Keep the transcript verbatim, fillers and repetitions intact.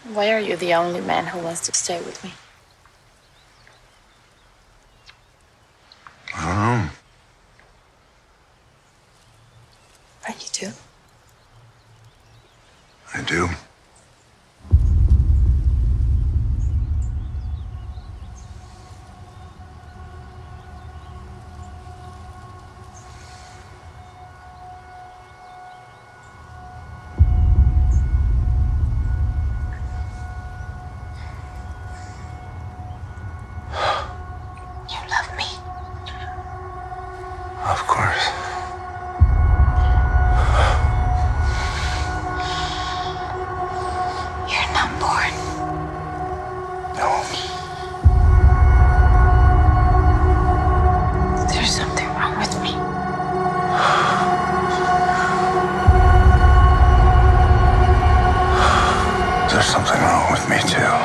Why are you the only man who wants to stay with me? I don't know. Are you too? I do. You love me. Of course. You're not born. No. There's something wrong with me. There's something wrong with me, too.